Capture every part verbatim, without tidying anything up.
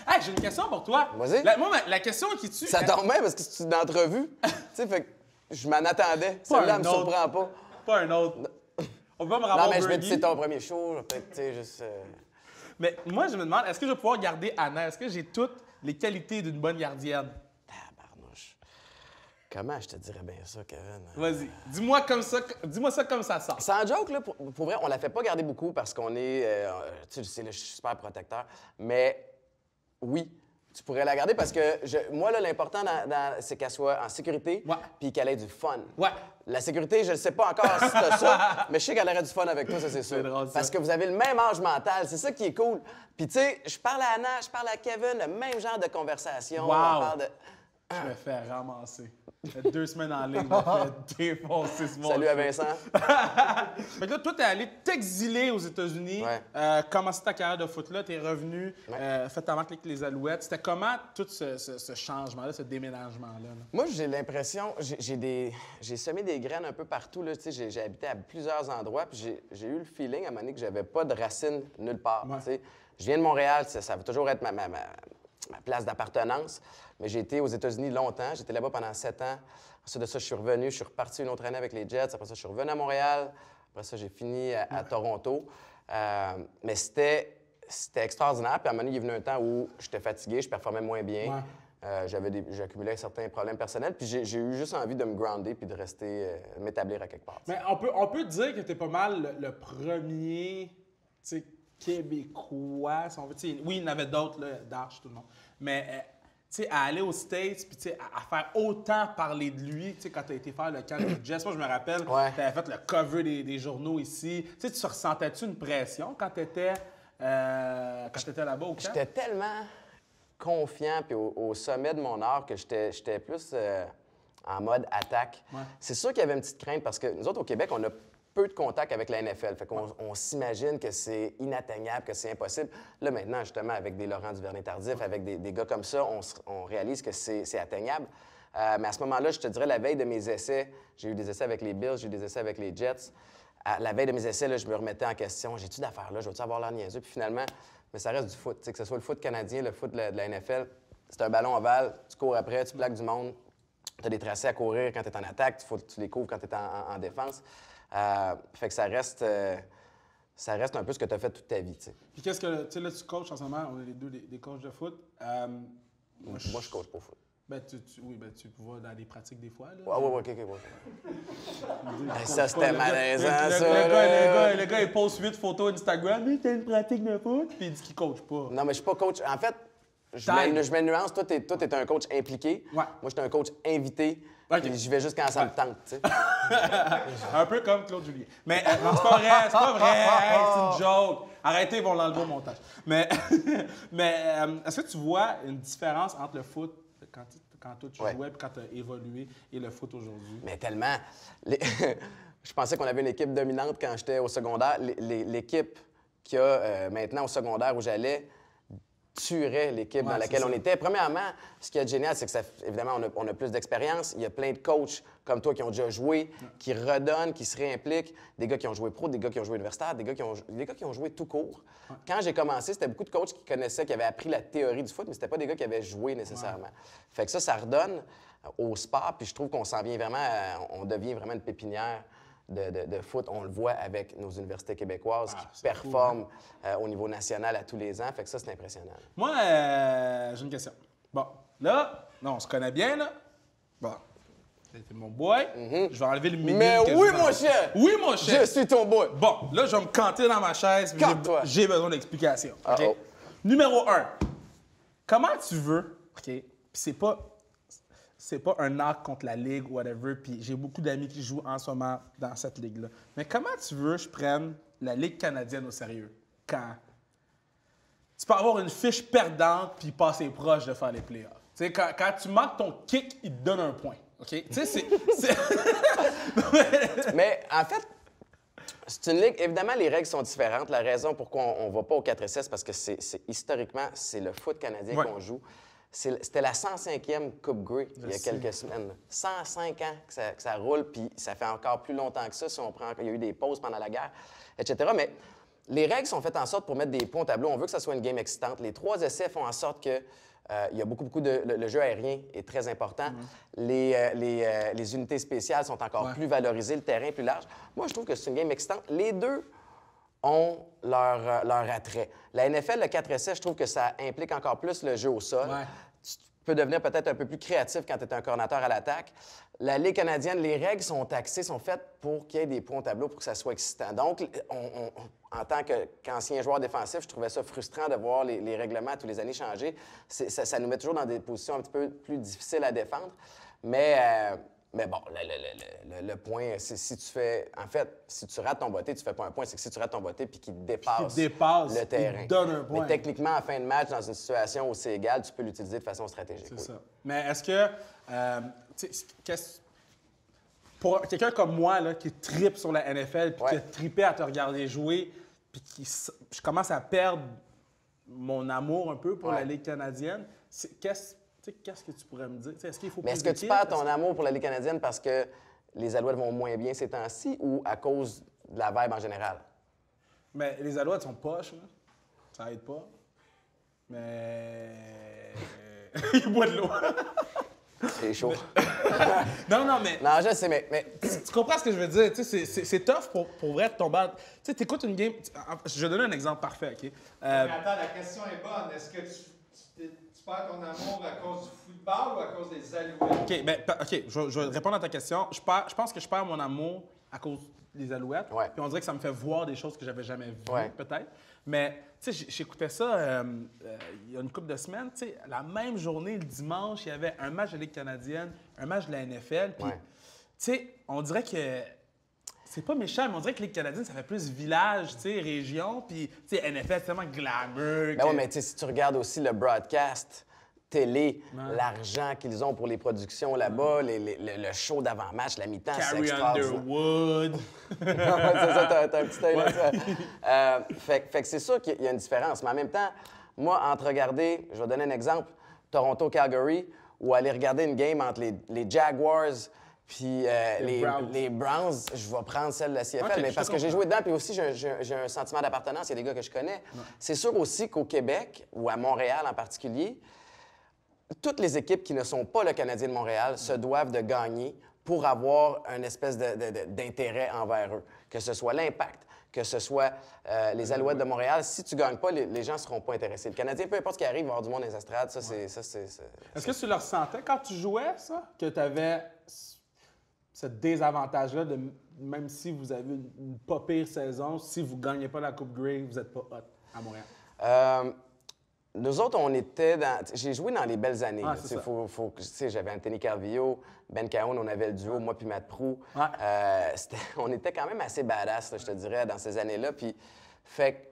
Hey, j'ai une question pour toi. Vas-y. La, moi, ma- la question qui tue... Ça tombe bien parce que c'est une entrevue. Tu sais, fait que je m'en attendais. Celle-là, elle me autre. surprend pas. Pas un autre. On peut me Non, rendre mais je me dis, c'est ton premier show. je vais Peut-être, tu sais, juste. euh, Mais moi, je me demande, est-ce que je vais pouvoir garder Anna? Est-ce que j'ai toutes les qualités d'une bonne gardienne? Tabarnouche. Comment je te dirais bien ça, Kevin? Vas-y, dis-moi comme ça, dis-moi ça comme ça sort. Sans joke, là, pour, pour vrai, on la fait pas garder beaucoup parce qu'on est. euh, tu sais, là, je suis super protecteur. Mais oui, tu pourrais la garder parce que je- moi, là, l'important, dans- dans- c'est qu'elle soit en sécurité Ouais. puis qu'elle ait du fun. Ouais. La sécurité, je ne sais pas encore si t'as ça, mais je sais qu'elle aurait du fun avec toi, ça, c'est sûr. C'est drôle, ça. Parce que vous avez le même âge mental, c'est ça qui est cool. Puis, tu sais, je parle à Anna, je parle à Kevin, le même genre de conversation. Wow. On parle de. Je me fais ramasser. Ça fait deux semaines en ligne, je me fais défoncer ce monde. Salut à Vincent. Fait que là, toi, t'es allé t'exiler aux États-Unis, Ouais. euh, commencer ta carrière de foot-là, t'es revenu, Ouais. euh, fait ta marque avec les Alouettes. C'était comment tout ce, ce- ce changement-là, ce déménagement-là? là? Moi, j'ai l'impression, j'ai j'ai des, j'ai semé des graines un peu partout. Là, tu sais, j'ai j'ai habité à plusieurs endroits, puis j'ai- j'ai eu le feeling à un moment donné que j'avais pas de racines nulle part. Ouais. tu sais. Je viens de Montréal, ça, ça va toujours être ma, ma- ma- ma place d'appartenance, mais j'ai été aux États-Unis longtemps. J'étais là-bas pendant sept ans. Ensuite de ça, je suis revenu, je suis reparti une autre année avec les Jets. Après ça, je suis revenu à Montréal. Après ça, j'ai fini à, à Toronto. Euh, mais c'était c'était extraordinaire. Puis à un moment donné, il est venu un temps où j'étais fatigué, je performais moins bien. Ouais. Euh, j'avais des- j'accumulais certains problèmes personnels, puis j'ai j'ai eu juste envie de me grounder puis de rester, euh, m'établir à quelque part. tu sais. Mais on peut, on peut dire que t'es pas mal le, le premier, tu sais, Québécois, si on veut. Tu sais, oui, il y en avait d'autres, là, d'Arche, tout le monde. Mais, euh, tu sais, à aller aux States, puis tu sais, à, à faire autant parler de lui, tu sais, quand t'as été faire le camp de Jess, moi, je me rappelle, Ouais. t'avais fait le cover des, des journaux ici. Tu sais, tu ressentais-tu une pression quand t'étais euh, quand t'étais là-bas au camp? J'étais tellement confiant puis au, au sommet de mon art que j'étais j'étais plus euh, en mode attaque. Ouais. C'est sûr qu'il y avait une petite crainte parce que nous autres, au Québec, on a peu de contact avec la N F L. Fait qu'on on s'imagine que c'est inatteignable, que c'est impossible. Là, maintenant, justement, avec des Laurent Duvernay-Tardif, avec des, des gars comme ça, on, se- on réalise que c'est c'est atteignable. Euh, mais à ce moment-là, je te dirais, la veille de mes essais, j'ai eu des essais avec les Bills, j'ai eu des essais avec les Jets. À la veille de mes essais, là, je me remettais en question. J'ai-tu d'affaires là? Je vais-tu avoir l'air niaiseux? Puis finalement, mais ça reste du foot. Tu sais, que ce soit le foot canadien, le foot de la, de la N F L, c'est un ballon ovale, tu cours après, tu plaques du monde. Tu as des tracés à courir quand tu es en attaque, il faut que tu les couvres quand tu es en, en- en défense. Euh, fait que ça reste, euh, ça reste un peu ce que tu as fait toute ta vie. tu sais. Puis qu'est-ce que, tu sais, là, tu coaches en ce moment, on est les deux des, des coachs de foot. Euh, Moi, je coach pas au foot. Ben, tu, tu- oui, ben, tu vas dans des pratiques des fois. Là. Ouais, ouais, ouais, OK, OK, ouais. Hey, ça, c'était malaisant, ça, Le, là. gars, le, gars, le gars, il poste huit photos Instagram. Mais t'as une pratique de foot? Puis il dit qu'il coach pas. Non, mais je suis pas coach. En fait, je T'aides. mets, je mets une nuance. Toi, t'es, toi, t'es un coach impliqué. Ouais. Moi, je suis un coach invité. OK. Puis j'y vais juste quand ça me tente, tu sais. Un peu comme Claude Julien. Mais euh, non, c'est pas vrai, c'est pas vrai. Hey, c'est une joke. Arrêtez, ils vont l'enlever au montage. Mais, mais euh, est-ce que tu vois une différence entre le foot quand, tu- quand toi tu Ouais. jouais et quand tu as évolué et le foot aujourd'hui? Mais tellement. Les- je pensais qu'on avait une équipe dominante quand j'étais au secondaire. Les- les- L'équipe qu'il y a euh, maintenant au secondaire où j'allais tuerait l'équipe Ouais, dans laquelle c'est on ça. était. Premièrement, ce qui est génial, c'est que, ça, évidemment, on a, on a plus d'expérience. Il y a plein de coachs comme toi qui ont déjà joué, qui redonnent, qui se réimpliquent. Des gars qui ont joué pro, des gars qui ont joué universitaire, des gars qui ont, des gars qui ont joué tout court. Quand j'ai commencé, c'était beaucoup de coachs qui connaissaient, qui avaient appris la théorie du foot, mais c'était pas des gars qui avaient joué nécessairement. Fait que ça, ça redonne au sport, puis je trouve qu'on s'en vient vraiment, à- on devient vraiment une pépinière de, de- de foot. On le voit avec nos universités québécoises Ah, qui c'est performent euh, au niveau national à tous les ans. Fait que ça, c'est impressionnant. Moi, euh, j'ai une question. Bon, là, non, on se connaît bien, là. Bon, t'es mon boy. Je vais enlever le mini. Mm-hmm. Mais oui, mon cher! Oui, mon cher! Je suis ton boy! Bon, là, je vais me canter dans ma chaise. puis j'ai- Cante-toi. J'ai besoin d'explications. OK? Uh-oh. Numéro un. Comment tu veux, OK? Puis c'est pas, c'est pas un acte contre la ligue, whatever. Puis j'ai beaucoup d'amis qui jouent en ce moment dans cette ligue-là. Mais comment tu veux que je prenne la Ligue canadienne au sérieux? Quand tu peux avoir une fiche perdante puis passer proche de faire les playoffs. Tu sais, quand, quand tu manques ton kick, il te donne un point. OK? Tu sais, c'est. c'est- Mais en fait, c'est une ligue. Évidemment, les règles sont différentes. La raison pourquoi on ne va pas au quatre essais, c'est parce que c'est, c'est- historiquement, c'est le foot canadien Ouais. qu'on joue. C'est- C'était la cent cinquième Coupe Grey il y a sais. quelques semaines. cent cinq ans que ça, que ça roule, puis ça fait encore plus longtemps que ça si on prend. Il y a eu des pauses pendant la guerre, et cetera. Mais les règles sont faites en sorte pour mettre des points au tableau. On veut que ça soit une game excitante. Les trois essais font en sorte que euh, il y a beaucoup, beaucoup de... Le, le jeu aérien est très important. Mm-hmm. Les, euh, les, euh, les unités spéciales sont encore ouais. plus valorisées, le terrain est plus large. Moi, je trouve que c'est une game excitante. Les deux ont leur, euh, leur attrait. La N F L, le quatre essais, je trouve que ça implique encore plus le jeu au sol. Ouais. Tu peux devenir peut-être un peu plus créatif quand tu es un coordinateur à l'attaque. La Ligue canadienne, les règles sont taxées, sont faites pour qu'il y ait des points au tableau pour que ça soit excitant. Donc, on, on, en tant qu'ancien joueur défensif, je trouvais ça frustrant de voir les, les règlements tous les années changer. Ça, ça nous met toujours dans des positions un petit peu plus difficiles à défendre. Mais, euh, mais bon, le, le, le, le point, c'est si tu fais... En fait, si tu rates ton botté, tu fais pas un point. C'est que si tu rates ton botté puis qu'il dépasse, dépasse le terrain. Il donne un point. Mais techniquement, en fin de match, dans une situation où c'est égal, tu peux l'utiliser de façon stratégique. C'est oui. ça. Mais est-ce que... Euh, pour quelqu'un comme moi, là, qui tripe sur la N F L, puis ouais. qui a trippé à te regarder jouer, puis qui je commence à perdre mon amour un peu pour ouais. la Ligue canadienne, qu'est-ce qu'est-ce que tu pourrais me dire? Est-ce qu'il faut Mais est-ce que tu perds ton que... amour pour la Ligue canadienne parce que les Alouettes vont moins bien ces temps-ci ou à cause de la vibe en général? Mais les Alouettes sont poches, là. Ça aide pas. Mais... Il boit de l'eau. C'est chaud. non, non, mais... Non, je sais, mais... mais... Tu comprends ce que je veux dire? C'est tough pour, pour vrai de tomber... Tu sais, t'écoutes une game... Je vais donner un exemple parfait, OK? Euh... Mais attends, la question est bonne. Est-ce que tu, tu, tu perds ton amour à cause du football ou à cause des Alouettes? OK, ben, OK, je, je vais répondre à ta question. Je, perds, je pense que je perds mon amour à cause des Alouettes. Ouais. Puis on dirait que ça me fait voir des choses que j'avais jamais vues, ouais. peut-être. Mais, tu sais, j'écoutais ça euh, euh, il y a une couple de semaines. Tu sais, la même journée, le dimanche, il y avait un match de Ligue canadienne, un match de la N F L. Puis, ouais. tu sais, on dirait que... C'est pas méchant, mais on dirait que Ligue canadienne, ça fait plus village, tu sais, région. Puis, tu sais, N F L, c'est tellement glamour. Ben que... oui, mais tu sais, si tu regardes aussi le broadcast... télé, ouais. l'argent qu'ils ont pour les productions là-bas, les, les, le show d'avant-match, la mi-temps, c'est extraordinaire. Underwood. C'est ça, t'as, t'as un petit œil ouais. là euh, fait, fait que c'est sûr qu'il y a une différence. Mais en même temps, moi, entre regarder, je vais donner un exemple, Toronto-Calgary, ou aller regarder une game entre les, les Jaguars puis euh, les, les, Browns. les Browns, je vais prendre celle de la C F L, okay, mais parce que j'ai joué dedans, puis aussi j'ai, j'ai, j'ai un sentiment d'appartenance, il y a des gars que je connais. Ouais. C'est sûr aussi qu'au Québec, ou à Montréal en particulier, toutes les équipes qui ne sont pas le Canadien de Montréal se doivent de gagner pour avoir une espèce de, de, de, d'intérêt envers eux. Que ce soit l'Impact, que ce soit euh, les Alouettes de Montréal. Si tu ne gagnes pas, les, les gens ne seront pas intéressés. Le Canadien, peu importe ce qui arrive, il va y avoir du monde dans les estrades. Ça, c'est, ça, c'est, c'est, Est-ce que tu le ressentais quand tu jouais, ça? Que tu avais ce désavantage-là de même si vous avez une, une pas pire saison, si vous ne gagnez pas la Coupe Grey, vous n'êtes pas hot à Montréal? Euh... Nous autres, on était dans... J'ai joué dans les belles années. Ah, faut, faut... J'avais Anthony Calvillo, Ben Cahoon, on avait le duo, moi puis Matt Proulx. Ouais. Euh, on était quand même assez badass, là, je te dirais, dans ces années-là. Puis, fait que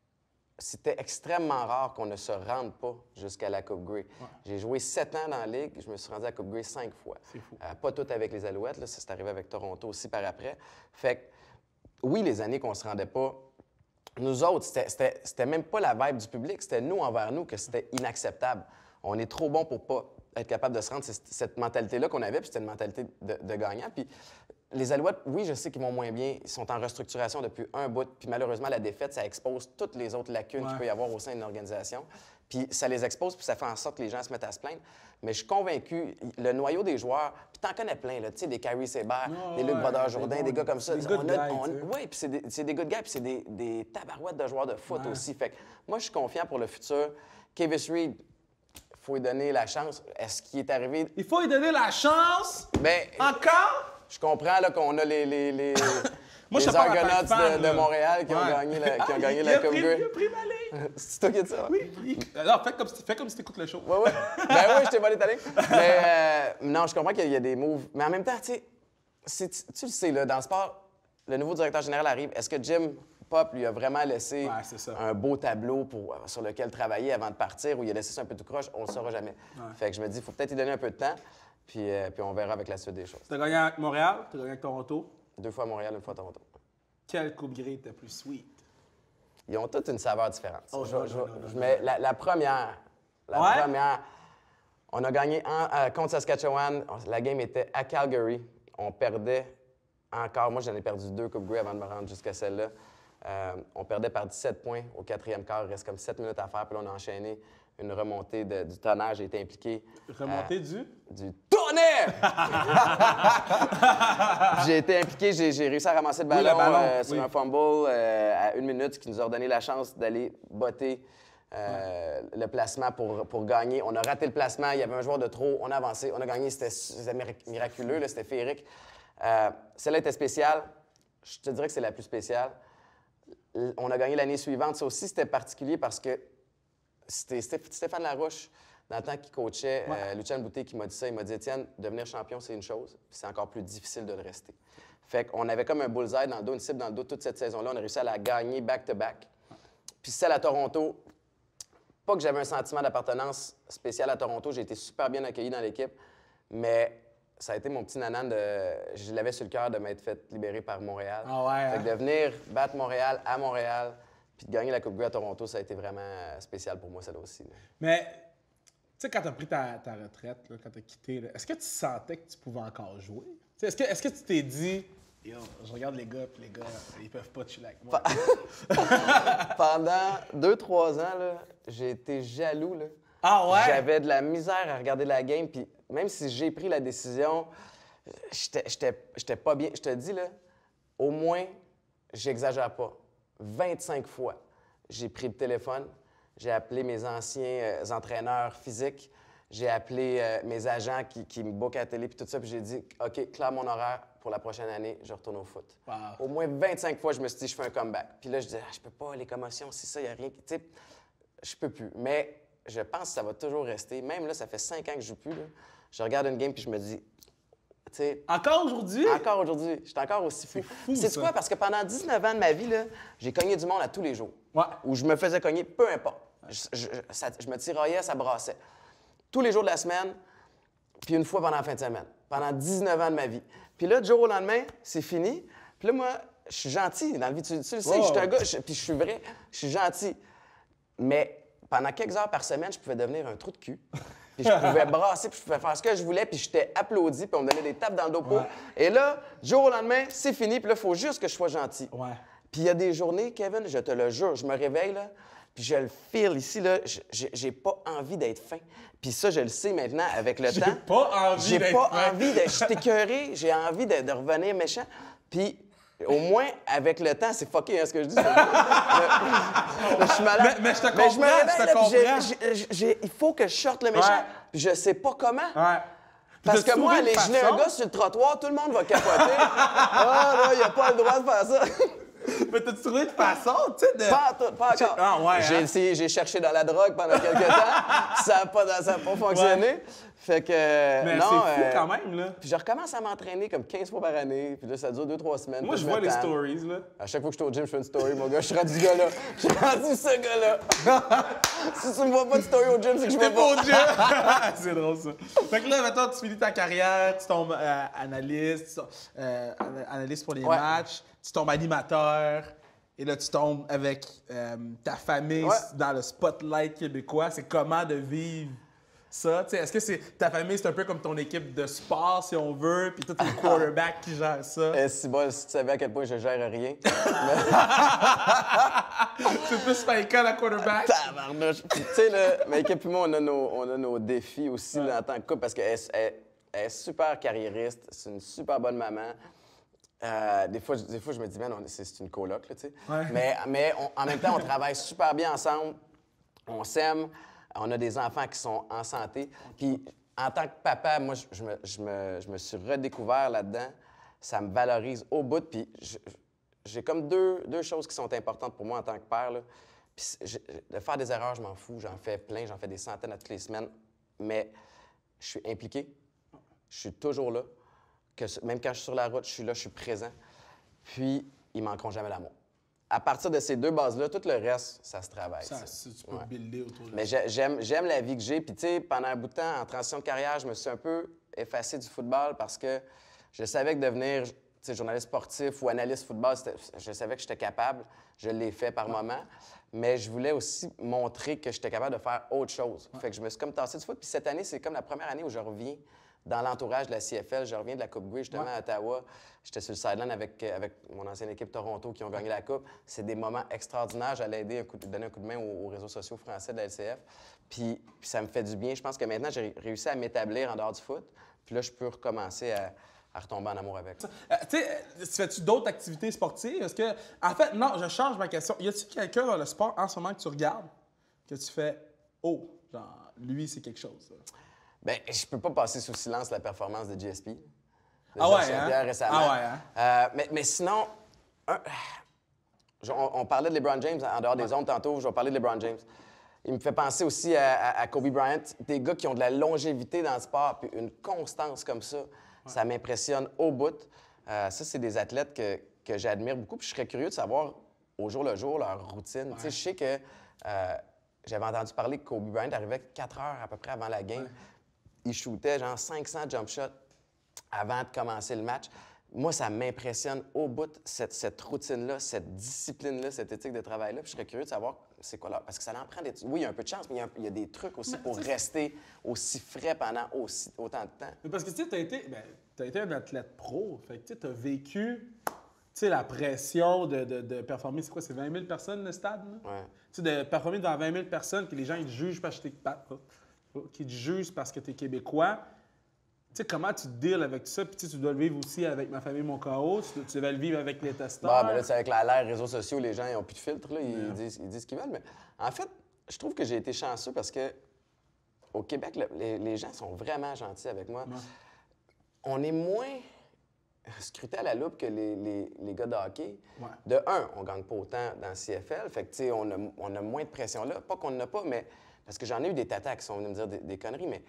c'était extrêmement rare qu'on ne se rende pas jusqu'à la Coupe Grey. Ouais. J'ai joué sept ans dans la Ligue, je me suis rendu à la Coupe Grey cinq fois. C'est fou. Euh, pas toutes avec les Alouettes, là, ça c'est arrivé avec Toronto aussi par après. Fait que, oui, les années qu'on se rendait pas... Nous autres, c'était, c'était, c'était même pas la vibe du public, c'était nous envers nous que c'était inacceptable. On est trop bon pour pas être capable de se rendre. C'est cette mentalité-là qu'on avait, puis c'était une mentalité de, de gagnant. Puis les Alouettes, oui, je sais qu'ils vont moins bien. Ils sont en restructuration depuis un bout. Puis malheureusement, la défaite, ça expose toutes les autres lacunes ouais. qu'il peut y avoir au sein d'une organisation. Puis ça les expose, puis ça fait en sorte que les gens se mettent à se plaindre. Mais je suis convaincu, le noyau des joueurs, puis t'en connais plein, là, tu sais, des Kyrie Seber, oh, des Luc ouais, Brodeur-Jourdain, des, des gars comme ça. Des on good a, guys, on, oui, puis c'est des, c'est des good guys, puis c'est des, des tabarouettes de joueurs de foot ouais. aussi. Fait que moi, je suis confiant pour le futur. Kavis Reed, il faut lui donner la chance. Est-ce qu'il est arrivé... Il faut lui donner la chance? Ben, encore? Je comprends là, qu'on a les... les, les... Moi, les Argonauts de, de Montréal qui ouais. ont gagné la, qui ont ah, gagné la Coupe Grey. Il a pris ma ligne. C'est toi qui as dit ça? Oui. Il... Alors, fais comme, si, fais comme si tu écoutes le show. Oui, oui. Ben oui, je t'ai volé ta ligne. Mais euh, non, je comprends qu'il y a des moves. Mais en même temps, tu sais, tu le sais, là, dans le sport, le nouveau directeur général arrive. Est-ce que Jim Pop lui a vraiment laissé ouais, un beau tableau pour, sur lequel travailler avant de partir ou il a laissé ça un peu tout croche? On ne le saura jamais. Ouais. Fait que je me dis, il faut peut-être lui donner un peu de temps. Puis, euh, puis on verra avec la suite des choses. Tu as gagné avec Montréal, tu as gagné avec Toronto. Deux fois Montréal, une fois Toronto. Quelle Coupe Grey était plus sweet? Ils ont toutes une saveur différente. Oh, je, non, je, non, non, je non, mets non. La, la première, la ouais? première, on a gagné un, euh, contre Saskatchewan. La game était à Calgary. On perdait encore. Moi, j'en ai perdu deux Coupes Grey avant de me rendre jusqu'à celle-là. Euh, on perdait par dix-sept points au quatrième quart. Il reste comme sept minutes à faire. Puis là, on a enchaîné une remontée de, du tonnerre. J'ai été impliqué. Remontée euh, du? Du tonnerre! J'ai été impliqué. J'ai, j'ai réussi à ramasser le ballon, oui, le ballon euh, sur oui. un fumble euh, à une minute, ce qui nous a donné la chance d'aller botter euh, ouais. le placement pour, pour gagner. On a raté le placement. Il y avait un joueur de trop. On a avancé. On a gagné. C'était, c'était miraculeux. Là, c'était féerique. Euh, celle-là était spéciale. Je te dirais que c'est la plus spéciale. On a gagné l'année suivante. Ça aussi, c'était particulier parce que c'était Stéphane Larouche, dans le temps qu'il coachait, ouais. euh, Lucien Boutet, qui m'a dit ça. Il m'a dit, Étienne, devenir champion, c'est une chose, puis c'est encore plus difficile de le rester. Fait qu'on avait comme un bullseye dans le dos, une cible dans le dos toute cette saison-là. On a réussi à la gagner back-to-back. Puis celle à Toronto, pas que j'avais un sentiment d'appartenance spécial à Toronto. J'ai été super bien accueilli dans l'équipe, mais ça a été mon petit nanan de... Je l'avais sur le cœur de m'être fait libérer par Montréal. Ah ouais, fait hein? que de venir battre Montréal à Montréal, puis de gagner la Coupe Grey à Toronto, ça a été vraiment spécial pour moi, ça aussi. Là. Mais, tu sais, quand tu as pris ta, ta retraite, là, quand tu as quitté, est-ce que tu sentais que tu pouvais encore jouer? Est-ce que, est-ce que tu t'es dit, yo, je regarde les gars, puis les gars, ils peuvent pas chiller avec moi? Pendant deux, trois ans, là, j'ai été jaloux. Là. Ah ouais? J'avais de la misère à regarder la game, puis même si j'ai pris la décision, j'étais pas bien. Je te dis, là, au moins, j'exagère pas. vingt-cinq fois, j'ai pris le téléphone, j'ai appelé mes anciens euh, entraîneurs physiques, j'ai appelé euh, mes agents qui, qui me bookent à la télé, puis tout ça, puis j'ai dit, OK, claire mon horaire pour la prochaine année, je retourne au foot. Wow. Au moins vingt-cinq fois, je me suis dit, je fais un comeback. Puis là, je disais, ah, je peux pas, les commotions, si ça, il n'y a rien qui. Tu sais, je peux plus. Mais je pense que ça va toujours rester. Même là, ça fait cinq ans que je joue plus. Là. Je regarde une game, puis je me dis, T'sais, encore aujourd'hui? Encore aujourd'hui. Je suis encore aussi fou. fou C'est quoi? Parce que pendant dix-neuf ans de ma vie, j'ai cogné du monde à tous les jours. Ouais. Ou je me faisais cogner, peu importe. Je, je, ça, je me tiraillais, ça brassait. Tous les jours de la semaine, puis une fois pendant la fin de semaine. Pendant dix-neuf ans de ma vie. Puis là, du jour au lendemain, c'est fini. Puis là, moi, je suis gentil dans la vie. Tu, tu le sais, oh. je suis un gars, je, puis je suis vrai, je suis gentil. Mais pendant quelques heures par semaine, je pouvais devenir un trou de cul. Puis je pouvais brasser, puis je pouvais faire ce que je voulais, puis j'étais applaudi, puis on me donnait des tapes dans le dos. Ouais. Et là, du jour au lendemain, c'est fini, puis là, il faut juste que je sois gentil. Ouais. Puis il y a des journées, Kevin, je te le jure, je me réveille, là, puis je le feel ici, là, j'ai pas envie d'être fin. Puis ça, je le sais maintenant avec le temps. J'ai pas envie d'être fin. J'ai pas envie d'être... Je suis écœuré, j'ai envie de, de revenir méchant. Puis... Au moins, avec le temps, c'est fucké hein, ce que je dis. Je suis malade. Mais, mais je te comprends, mais je, me réveille, je te là, comprends. J'ai, j'ai, j'ai, il faut que je sorte le méchant, ouais. puis je sais pas comment. Ouais. Parce que moi, aller geler un gars sur le trottoir, tout le monde va capoter. Ah non, il a pas le droit de faire ça. Mais t'as-tu trouvé de façon, tu sais, de... Pas, tout, pas encore. Ah, ouais, j'ai hein? essayé, j'ai cherché dans la drogue pendant quelques temps, ça n'a pas, ça a pas fonctionné. Ouais. Fait que... Mais non, c'est fou euh, quand même, là. Puis je recommence à m'entraîner comme quinze fois par année, puis là, ça dure deux trois semaines. Moi, je vois les stories, là. À chaque fois que je suis au gym, je fais une story, mon gars. Je suis rendu ce gars-là. Je suis rendu ce gars-là. Si tu me vois pas de story au gym, c'est que je vais pas. au gym! C'est drôle, ça. Fait que là, maintenant, tu finis ta carrière, tu tombes euh, analyste, tu, euh, analyste pour les ouais. matchs, tu tombes animateur. Et là, tu tombes avec euh, ta famille ouais. dans le spotlight québécois. C'est comment de vivre ça? T'sais, est-ce que c'est ta famille, c'est un peu comme ton équipe de sport, si on veut, puis toi, t'es le quarterback qui gère ça? Eh, si, bon, si tu savais à quel point je gère rien. C'est plus Faïka, la quarterback? Tabarnouche! Tu sais, là, ma équipe et moi, on a nos, on a nos défis aussi ouais. là, en tant que couple, parce qu'elle elle, elle est super carriériste, c'est une super bonne maman. Euh, des, fois, des fois, je me dis, man, c'est une coloc, là, tu sais. Ouais. Mais, mais on, en même temps, on travaille super bien ensemble. On s'aime. On a des enfants qui sont en santé. Puis, en tant que papa, moi, je, je, me, je, me, je me suis redécouvert là-dedans. Ça me valorise au bout. Puis, j'ai comme deux, deux choses qui sont importantes pour moi en tant que père, là. Puis, je, de faire des erreurs, je m'en fous. J'en fais plein. J'en fais des centaines à toutes les semaines. Mais je suis impliqué. Je suis toujours là. Que même quand je suis sur la route, je suis là, je suis présent. Puis, ils manqueront jamais l'amour. À partir de ces deux bases-là, tout le reste, ça se travaille. Ça, ça. Tu peux ouais. builder autour de ça. Mais j'aime, j'aime la vie que j'ai. Puis, tu sais, pendant un bout de temps, en transition de carrière, je me suis un peu effacé du football parce que je savais que devenir journaliste sportif ou analyste football, je savais que j'étais capable. Je l'ai fait par ouais. moments. Mais je voulais aussi montrer que j'étais capable de faire autre chose. Ouais. Fait que je me suis comme tassé du foot. Puis cette année, c'est comme la première année où je reviens dans l'entourage de la C F L. Je reviens de la Coupe Grey, justement, Ouais. à Ottawa. J'étais sur le sideline avec, avec mon ancienne équipe Toronto qui ont gagné la Coupe. C'est des moments extraordinaires. J'allais aider, un coup de- donner un coup de main aux, aux réseaux sociaux français de la L C F. Puis, puis ça me fait du bien. Je pense que maintenant, j'ai réussi à m'établir en dehors du foot. Puis là, je peux recommencer à, à retomber en amour avec. Euh, tu sais, euh, fais-tu d'autres activités sportives? Est-ce que. En fait, non, je change ma question. Y a-tu quelqu'un dans le sport en ce moment que tu regardes, que tu fais oh, genre, lui, c'est quelque chose? là? Bien, je peux pas passer sous silence la performance de G S P. de Ah Georges ouais, Saint-Pierre hein? récemment. Ah ouais, hein? Euh, mais, mais sinon, un- je- on, on parlait de LeBron James en dehors des ondes tantôt. Je vais parler de LeBron James. Il me fait penser aussi à, à- à Kobe Bryant. Des gars qui ont de la longévité dans le sport puis une constance comme ça, ça m'impressionne au bout. Euh, ça, c'est des athlètes que, que j'admire beaucoup. Puis je serais curieux de savoir au jour le jour leur routine. Tu sais, je sais que euh, j'avais entendu parler que Kobe Bryant arrivait quatre heures à peu près avant la game. Il shootait genre cinq cents jump shots avant de commencer le match. Moi, ça m'impressionne au bout, cette, cette routine-là, cette discipline-là, cette éthique de travail-là. Puis je serais curieux de savoir c'est quoi là. Parce que ça en prend des... Oui, il y a un peu de chance, mais il y a, un- il y a des trucs aussi Mais, pour tu sais, rester aussi frais pendant aussi, autant de temps. Mais parce que tu sais, t'as été, ben, t'as été un athlète pro. Fait que tu as vécu tu sais, la pression de, de, de performer. C'est quoi, c'est vingt mille personnes le stade? Là? Ouais. Tu sais, de performer devant vingt mille personnes, que les gens ils te jugent parce que t'es qu'ils te jugent parce que tu es québécois. Tu sais, comment tu te deals avec ça? Puis tu sais, tu dois le vivre aussi avec Ma famille, mon chaos. Tu, tu devais le vivre avec les testeurs. Bah, ben là, c'est avec la- l'ère réseaux sociaux, les gens, ils n'ont plus de filtre, là. Ils, disent, ils disent ce qu'ils veulent. Mais en fait, je trouve que j'ai été chanceux parce que au Québec, le- les, les gens sont vraiment gentils avec moi. Ouais. On est moins scruté à la loupe que les, les- les gars de hockey. Ouais. De un, on gagne pas autant dans le C F L. Fait que, tu sais, on a, on a moins de pression là. Pas qu'on n'en a pas, mais... Parce que j'en ai eu des tatas qui sont venus me dire des, des conneries, mais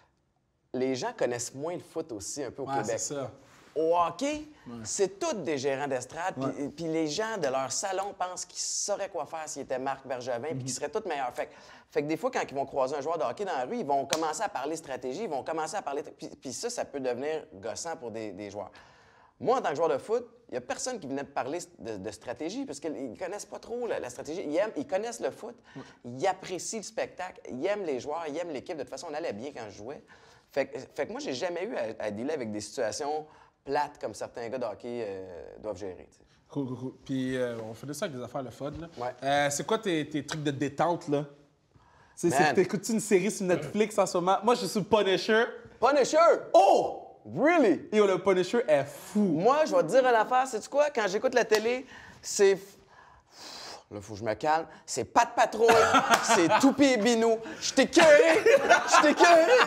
les gens connaissent moins le foot aussi un peu au Ouais, Québec. c'est ça. Au hockey, c'est tous des gérants d'estrade, puis Ouais. puis les gens de leur salon pensent qu'ils sauraient quoi faire s'ils étaient Marc Bergevin, puis qu'ils seraient tous meilleurs. Fait, que- fait que des fois, quand ils vont croiser un joueur de hockey dans la rue, ils vont commencer à parler stratégie, ils vont commencer à parler... Puis, puis ça, ça peut devenir gossant pour des, des joueurs. Moi, en tant que joueur de foot, il n'y a personne qui venait me parler de, de stratégie parce qu'ils ne connaissent pas trop la, la stratégie. Ils, aiment- ils connaissent le foot, ils apprécient le spectacle, ils aiment les joueurs, ils aiment l'équipe. De toute façon, on allait bien quand je jouais. Fait, que- fait que moi, j'ai jamais eu à, à dealer avec des situations plates comme certains gars de hockey euh, doivent gérer. tu sais. Cool, cool, cool. Puis euh, on fait ça avec des affaires le fun. Là. Ouais. Euh, c'est quoi tes, tes trucs de détente, là? Tu sais, Man. c'est- t'écoutes-tu une série sur Netflix en ce moment? Moi, je suis sur Punisher. Punisher! Oh! Really? Et le Punisher est fou. Moi, je vais te dire une affaire, sais-tu quoi? Quand j'écoute la télé, c'est... Là, faut que je me calme. C'est pas de patrouille, c'est Toupie et Binou. Je t'ai curé! Je t'ai curé!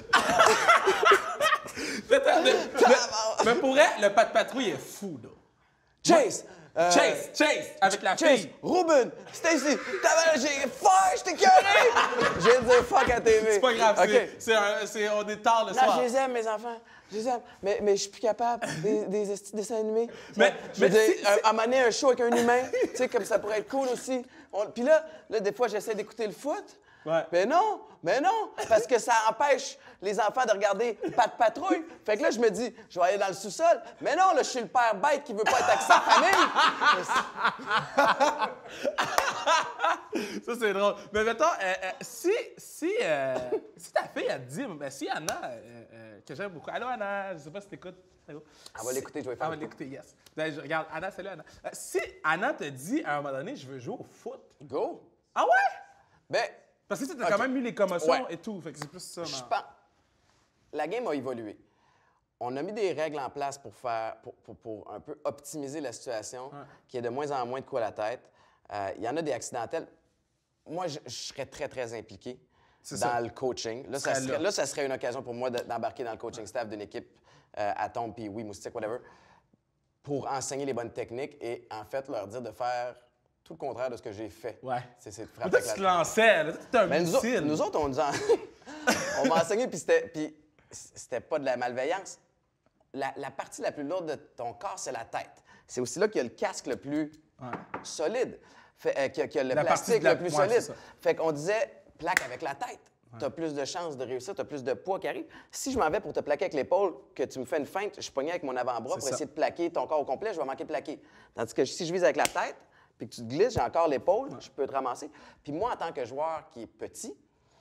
Mais, t'as- mais- mais- mais pour vrai, le Pat Patrouille est fou, là. Chase! euh, Chase, Chase, avec la Chase, fille. Ruben, Stacy, t'avais- j'ai fuck, je t'ai curé! Je viens de dire fuck à T V. C'est pas grave, OK. c'est- c'est, un- c'est- on est tard le Non, soir. je les aime, mes enfants. Je les aime. Mais, mais je suis plus capable des, des esti de dessins animés. Mais- je veux mais dire, si- un- à mener un show avec un humain, tu sais, comme ça pourrait être cool aussi. On- Puis là, là, des fois, j'essaie d'écouter le foot. Ouais. Mais non, mais non, parce que ça empêche les enfants de regarder Pas de patrouille. Fait que là, je me dis, je vais aller dans le sous-sol. Mais non, là, je suis le père bête qui veut pas être avec sa famille. Ça, c'est drôle. Mais mettons, euh, euh, si, si, euh, si ta fille, elle te dit, ben, si Anna, euh, euh, que j'aime beaucoup, allô Anna, je sais pas si t'écoutes. Allô? Elle va l'écouter, je vais faire Elle va l'écouter, yes. Ben, je- regarde, Anna, salut Anna. Euh, si Anna te dit à un moment donné, je veux jouer au foot. Go. Ah ouais? Ben, Parce que tu as Ok. quand même eu les commotions Ouais. et tout. Fait que c'est plus ça. je non? pense. La game a évolué. On a mis des règles en place pour faire, pour, pour- pour un peu optimiser la situation, Ouais. qu'il y ait de moins en moins de coups à la tête. Euh, Il y en a des accidentels. Moi, je, je serais très, très impliqué C'est dans ça. le coaching. Là ça, serais serait, là. là, ça serait une occasion pour moi de- d'embarquer dans le coaching staff d'une équipe euh, à Tombe, puis oui, Moustique, whatever, pour enseigner les bonnes techniques et, en fait, leur dire de faire tout le contraire de ce que j'ai fait. Ouais. C'est c'est de Mais frapper toi, avec tu te la- lançais. Là, t'es un mais nous, autres- missile. nous autres, on nous en... on m'a enseigné, puis c'était, puis c'était pas de la malveillance. La, la partie la plus lourde de ton corps, c'est la tête. C'est aussi là qu'il y a le casque le plus Ouais. solide, fait, euh, qu'il y a- qu'il y a le La partie plastique de la- le plus ouais, c'est solide. ça. Fait qu'on disait, plaque avec la tête. Tu as plus de chances de réussir, tu as plus de poids qui arrive. Si je m'en vais pour te plaquer avec l'épaule, que tu me fais une feinte, je suis pogné avec mon avant-bras C'est pour ça. essayer de plaquer ton corps au complet, je vais manquer de plaquer. Tandis que si je vise avec la tête, puis que tu te glisses, j'ai encore l'épaule, je peux te ramasser. Puis moi, en tant que joueur qui est petit,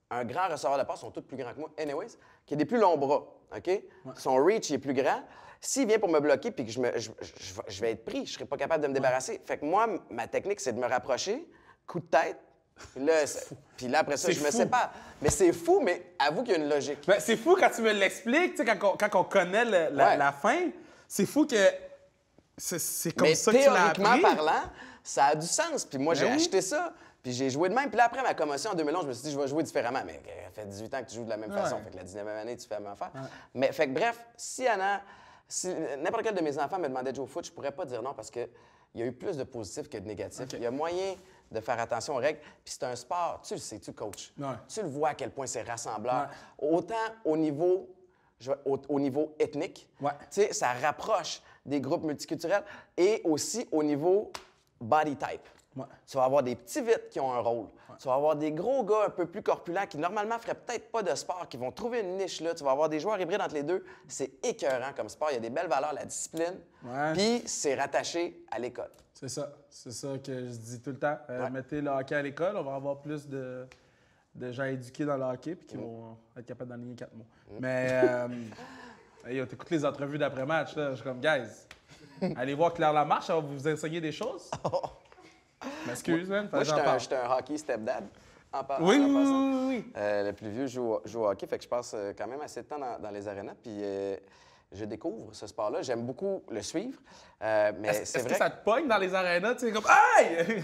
un grand receveur de passe, sont tous plus grands que moi, anyways, qui a des plus longs bras, OK? Ouais. Son reach il est plus grand. S'il vient pour me bloquer puis que je, me, je, je, je vais être pris, je ne serai pas capable de me débarrasser. Ouais. Fait que moi, ma technique, c'est de me rapprocher, coup de tête, puis là, puis là après ça, je me sépare. Mais c'est fou, mais avoue qu'il y a une logique. Ben, c'est fou quand tu me l'expliques, tu sais, quand, on, quand on connaît le, la, ouais. la fin, c'est fou que c'est comme mais ça que tu l'as appris. Théoriquement parlant, ça a du sens. Puis moi, ben j'ai oui. acheté ça. Puis j'ai joué de même. Puis là, après ma commotion en deux mille onze, je me suis dit, je vais jouer différemment. Mais ça fait dix-huit ans que tu joues de la même ouais. façon. Fait que la dix-neuvième année, tu fais la même affaire. Ouais. Mais fait que bref, si Anna, si n'importe quel de mes enfants me demandait de jouer au foot, je pourrais pas dire non parce qu'il y a eu plus de positifs que de négatifs. Okay. Il y a moyen de faire attention aux règles. Puis c'est un sport, tu le sais, tu coaches. Ouais. Tu le vois à quel point c'est rassembleur. Ouais. Autant au niveau, je, au, au niveau ethnique, ouais. tu sais, ça rapproche des groupes multiculturels et aussi au niveau body type. Ouais. Tu vas avoir des petits vites qui ont un rôle. Ouais. Tu vas avoir des gros gars un peu plus corpulents qui, normalement, ne feraient peut-être pas de sport, qui vont trouver une niche là. Tu vas avoir des joueurs hybrides entre les deux. C'est écœurant comme sport. Il y a des belles valeurs, la discipline. Ouais. Puis, c'est rattaché à l'école. C'est ça. C'est ça que je dis tout le temps. Euh, ouais. Mettez le hockey à l'école. On va avoir plus de, de gens éduqués dans le hockey puis qui mmh. vont être capables d'enligner quatre mots. Mmh. Mais, euh, hey, t'écoutes les entrevues d'après-match. Là. Je suis comme, guys, allez voir Claire Lamarche. Elle va vous enseigner des choses. M'excuse, man. Moi, j'étais un, j'étais un hockey stepdad. En par, oui, en oui, oui, oui. Euh, le plus vieux joue, joue au hockey, fait que je passe quand même assez de temps dans, dans les arénas. Puis euh, je découvre ce sport-là. J'aime beaucoup le suivre. Euh, mais est-ce, c'est est-ce vrai que ça te pogne dans les arénas? Tu sais, comme aïe!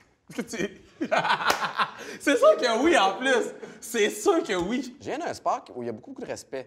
C'est sûr que oui, en plus. C'est sûr que oui. Je viens d'un sport où il y a beaucoup, beaucoup de respect.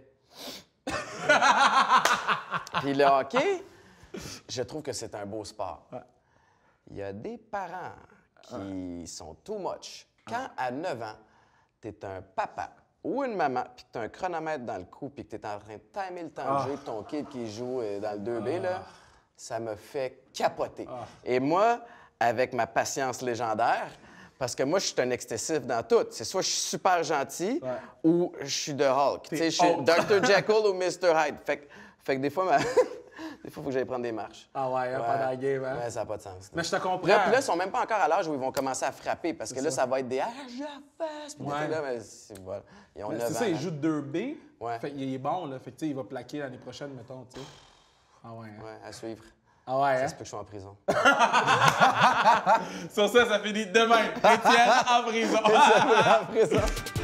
Puis le hockey, je trouve que c'est un beau sport. Ouais. Il y a des parents qui ah. sont too much. Quand, ah. à neuf ans, tu es un papa ou une maman, puis que tu as un chronomètre dans le cou, puis que tu es en train de timer le temps ah. de jeu de ton kid qui joue dans le deux B, ah. là, ça me fait capoter. Ah. Et moi, avec ma patience légendaire, parce que moi, je suis un excessif dans tout. C'est soit je suis super gentil ouais. ou je suis de Hulk. Tu sais, je suis docteur Jekyll ou mister Hyde. Fait, que, fait que des fois, ma... Des fois, il faut que j'aille prendre des marches. Ah ouais, hein, ouais. pendant la game, hein? Ouais, ça n'a pas de sens. Mais je te comprends. Là, puis là, ils sont même pas encore à l'âge où ils vont commencer à frapper parce que là, ça. ça va être des « Ah, je la fasse! » Puis ouais. là, mais c'est, voilà. Ils ont mais neuf c'est ans, ça, hein. ils jouent de deux B. Ouais. Fait qu'il est bon, là. Fait que, tu sais, il va plaquer l'année prochaine, mettons, tu sais. Ah ouais, hein? Ouais, à suivre. Ah ouais, ça hein? se peut que je sois en prison. Sur ça, ça finit demain. Étienne en prison. en prison.